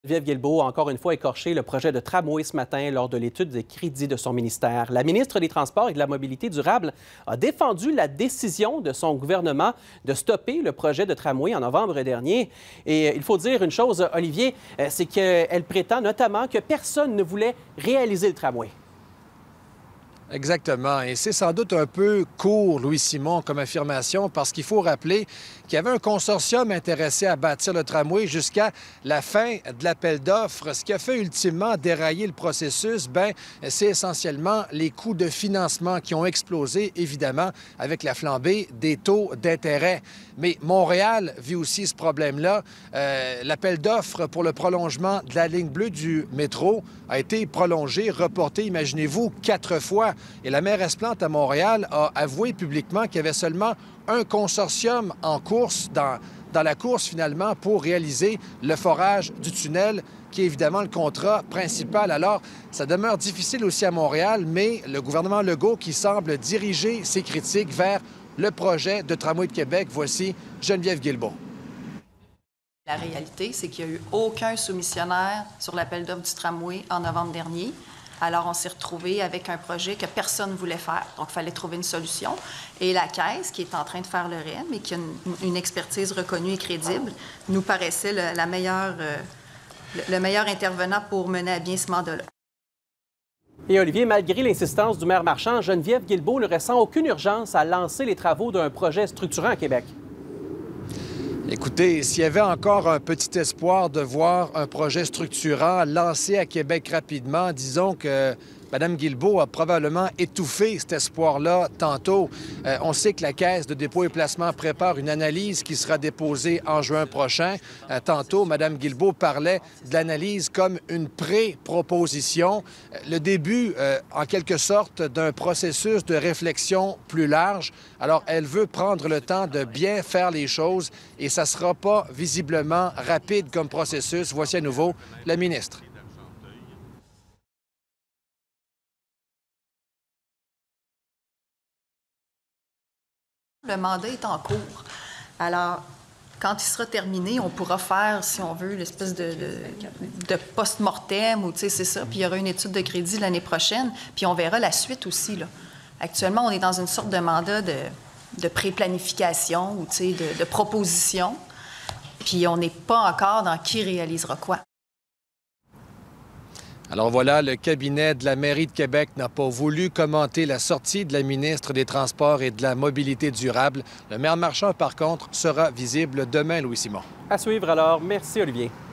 Geneviève Guilbeault a encore une fois écorché le projet de tramway ce matin lors de l'étude des crédits de son ministère. La ministre des Transports et de la Mobilité durable a défendu la décision de son gouvernement de stopper le projet de tramway en novembre dernier. Et il faut dire une chose, Olivier, c'est qu'elle prétend notamment que personne ne voulait réaliser le tramway. Exactement. Et c'est sans doute un peu court, Louis-Simon, comme affirmation, parce qu'il faut rappeler qu'il y avait un consortium intéressé à bâtir le tramway jusqu'à la fin de l'appel d'offres. Ce qui a fait ultimement dérailler le processus, c'est essentiellement les coûts de financement qui ont explosé, évidemment, avec la flambée des taux d'intérêt. Mais Montréal vit aussi ce problème-là. L'appel d'offres pour le prolongement de la ligne bleue du métro a été prolongé, reporté, imaginez-vous, 4 fois. Et la mairesse Plante à Montréal a avoué publiquement qu'il y avait seulement un consortium en course, dans la course finalement, pour réaliser le forage du tunnel, qui est évidemment le contrat principal. Alors, ça demeure difficile aussi à Montréal, mais le gouvernement Legault qui semble diriger ses critiques vers le projet de tramway de Québec. Voici Geneviève Guilbeault. La réalité, c'est qu'il n'y a eu aucun soumissionnaire sur l'appel d'offres du tramway en novembre dernier. Alors, on s'est retrouvé avec un projet que personne ne voulait faire. Donc, il fallait trouver une solution. Et la Caisse, qui est en train de faire le REM et qui a une expertise reconnue et crédible, nous paraissait le meilleur intervenant pour mener à bien ce mandat-là. Et Olivier, malgré l'insistance du maire Marchand, Geneviève Guilbeault ne ressent aucune urgence à lancer les travaux d'un projet structurant à Québec. Écoutez, s'il y avait encore un petit espoir de voir un projet structurant lancé à Québec rapidement, disons que Mme Guilbeault a probablement étouffé cet espoir-là tantôt. On sait que la Caisse de dépôt et placement prépare une analyse qui sera déposée en juin prochain. Tantôt, Mme Guilbeault parlait de l'analyse comme une pré-proposition, le début, en quelque sorte, d'un processus de réflexion plus large. Alors, elle veut prendre le temps de bien faire les choses et ça ne sera pas visiblement rapide comme processus. Voici à nouveau la ministre. Le mandat est en cours. Alors, quand il sera terminé, on pourra faire, si on veut, l'espèce de post-mortem, ou tu sais, c'est ça. Puis il y aura une étude de crédit l'année prochaine, puis on verra la suite aussi, là. Actuellement, on est dans une sorte de mandat de pré-planification ou, tu sais, de proposition. Puis on n'est pas encore dans qui réalisera quoi. Alors voilà, le cabinet de la mairie de Québec n'a pas voulu commenter la sortie de la ministre des Transports et de la Mobilité durable. Le maire Marchand, par contre, sera visible demain, Louis-Simon. À suivre alors. Merci, Olivier.